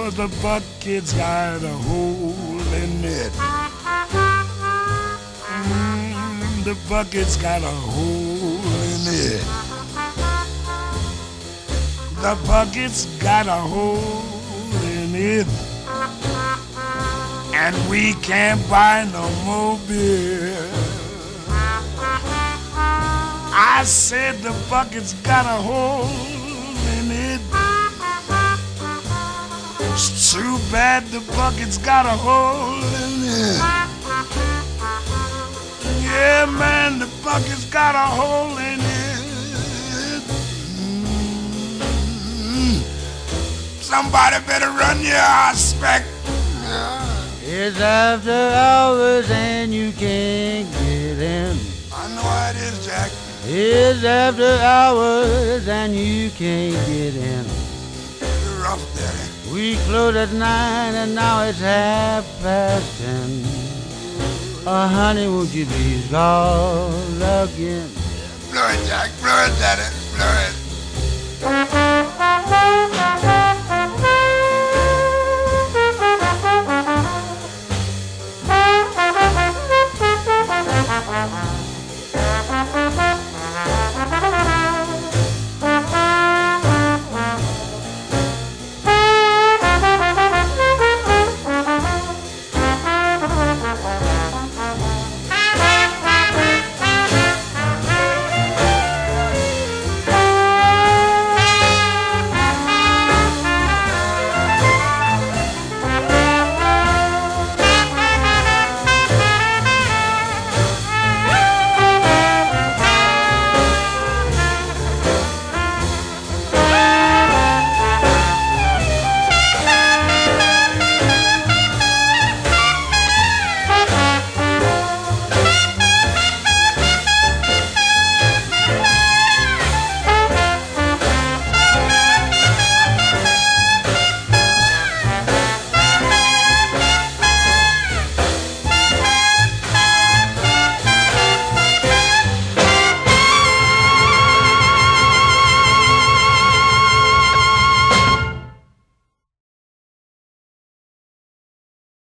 Oh, the bucket's got a hole in it. The bucket's got a hole in it. The bucket's got a hole in it. And we can't buy no more beer. I said the bucket's got a hole in it. It's too bad the bucket's got a hole in it. Yeah, man, the bucket's got a hole in it. Somebody better run your aspect. It's after hours and you can't get in. I know how it is, Jack. It's after hours and you can't get in. You're rough, Daddy. We close at 9 and now it's 10:30. Honey, won't you please call again? Blow it, Jack. Blow it, Daddy.